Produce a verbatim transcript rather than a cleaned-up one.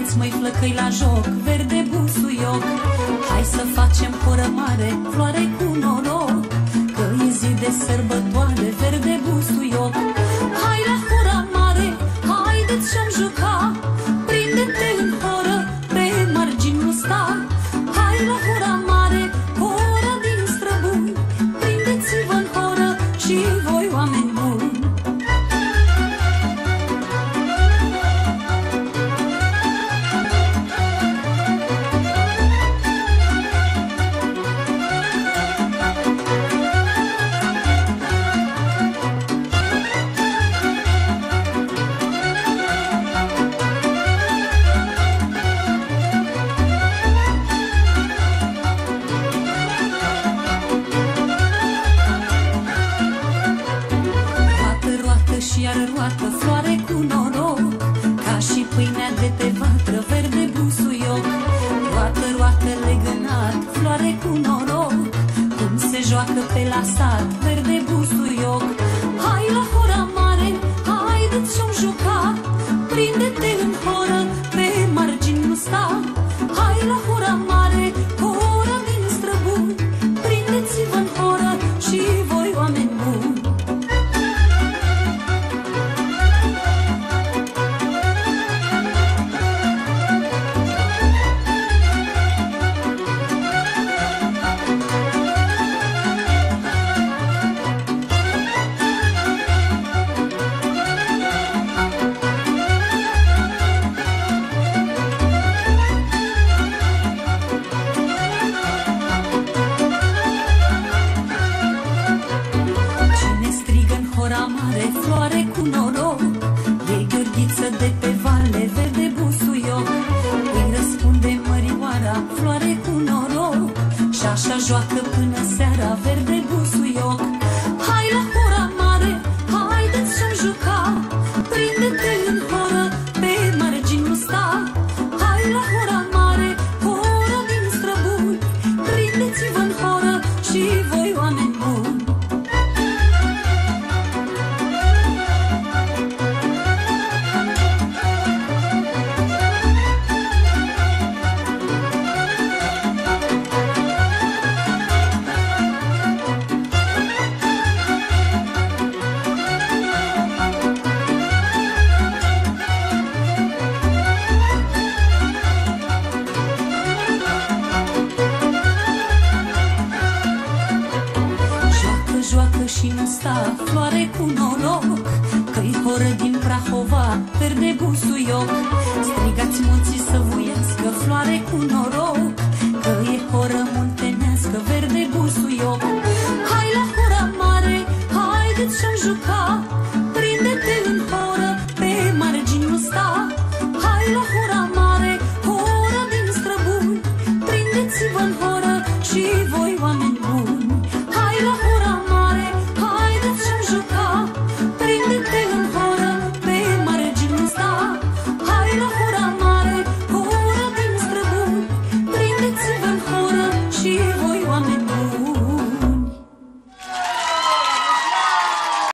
Haideți, măi, flăcăi, la joc, verde busuioc. Hai să facem horă mare, floare cu noroc, că e zi de sărbătoare, verde busuioc. Hai la hora mare, haideți și-am juca, prinde-te în horă, pe margini nu sta. Hai la hora mare, hora din străbuni, prindeți-vă în horă și voi, oameni buni. Și iar roată, floare cu noroc, ca și pâinea de pe vatră, verde busuioc. Roată, roată, legănat, floare cu noroc, cum se joacă pe la sat, verde busuioc. Hai la hora mare, haideți și-om juca, prinde-te în horă, pe margini nu sta. Hai la hora mare, hora din străbuni, prindeți-vă în horă și voi, oameni buni. Floare cu noroc, e Gheorghiță de pe vale, verde busuioc. Îi răspunde mărioara, floare cu noroc, și așa joacă până seara, verde busuioc. Hai la hora mare, haideți și-om juca, prinde-te în horă, pe margini nu sta. Hai la hora mare, hora din străbuni, prindeți-vă în horă și voi, oameni buni. Joacă și nu sta, floare cu noroc, că-i horă din Prahova, verde busuioc. Strigați munții să vuiască, floare cu noroc, că e horă muntenească, verde busuioc. Hai la hora mare, haideți și-om juca, prinde-te în horă, pe margini nu sta. Hai la hora mare, hora din străbuni, prindeți-vă în horă și voi, oameni buni. Hai la hora mare, haideți și-om juca, prinde-te în horă, pe margini nu sta. Hai la hora mare, hora din străbuni, prindeți-vă